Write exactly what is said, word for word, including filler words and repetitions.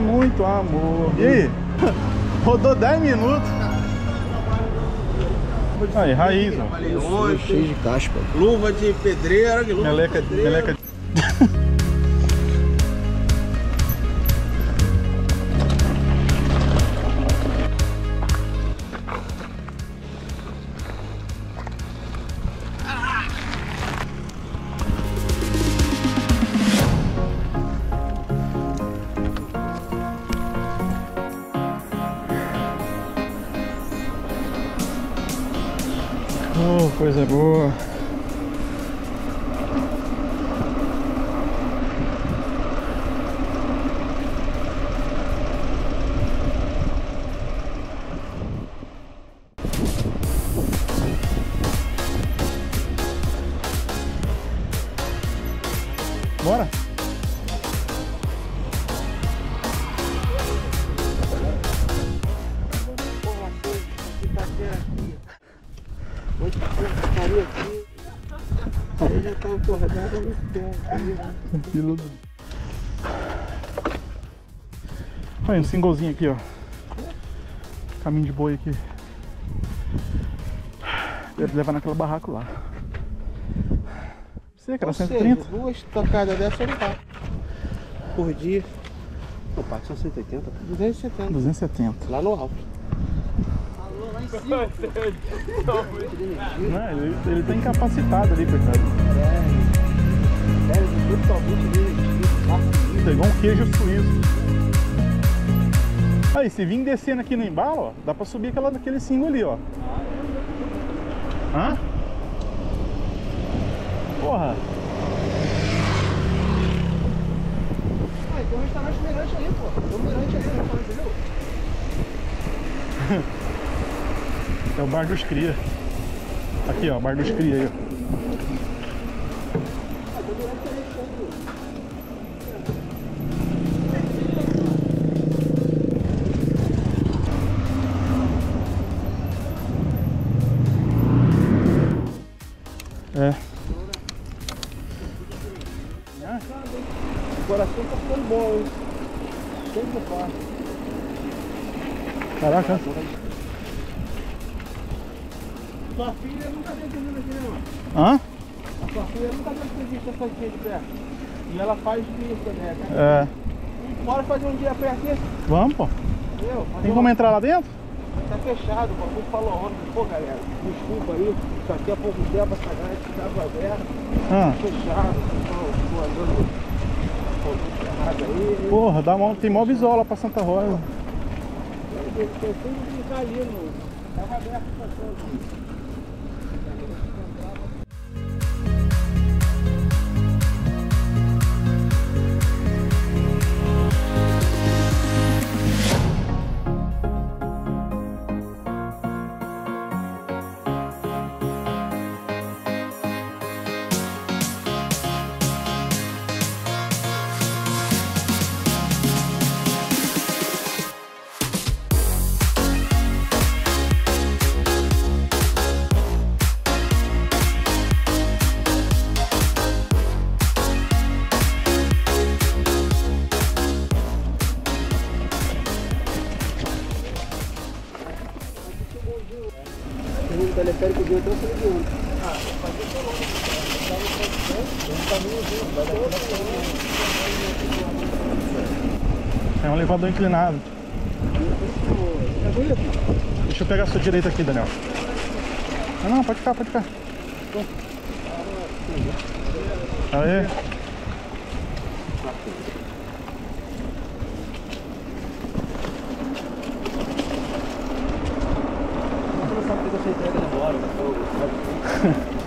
muito amor. E aí? Rodou dez minutos. Aí, raiz, ó. Cheio de caspa. Luva de pedreira, que luva Meleca, de pedreira. meleca. Oh, coisa boa. Bora. Aí já tá acordado no tempo. Olha um singlezinho aqui, ó. Caminho de boi aqui. Deve levar naquela barraco lá. Você, cara, cento e trinta? Duas tocadas dessa não tá. Por dia. Não, paga só cento e oitenta. duzentos e setenta. duzentos e setenta. Lá no alto. Não, ele, ele tá incapacitado ali, coitado. É, totalmente divertido. Pegou um queijo suíço. Aí, se vir descendo aqui no embalo, ó, dá pra subir aquela, aquele single ali, ó. Hã? Porra! Ah, tem um restaurante mirante aí, pô. Tem um mirante aí, não fala, entendeu? É o Bar dos Cria. Aqui, ó, Bar dos Cria aí, ó. É. O coração tá ficando bom, hein? Cheio de parte. Caraca. Sua filha nunca veio vindo aqui, né, mano? Hã? A sua filha nunca veio visto essa aqui de perto. E ela faz isso também, né? É. Bora fazer um dia a pé aqui? Vamos, pô. Entendeu? Mas Tem eu- como entrar lá dentro? Tá fechado, o bagulho falou ontem. Pô, galera, desculpa aí. Isso aqui há pouco tempo, essa grade ficava aberta. Ah. Fechado. Tô, tô andando um pouco errado aí. Porra, dá mó, tem mó visual lá pra Santa Rosa. Eu tenho que ficar ali, no... Tava aberto essa coisa aqui. O teleférico de ontem eu falei de ontem. Ah, vai ter que ser longe. Tem um caminhozinho, vai dar É um elevador inclinado. É bonito. Deixa eu pegar a sua direita aqui, Daniel. Não, não, pode ficar, pode ficar. Aê. Você não sabe que você entrega na hora,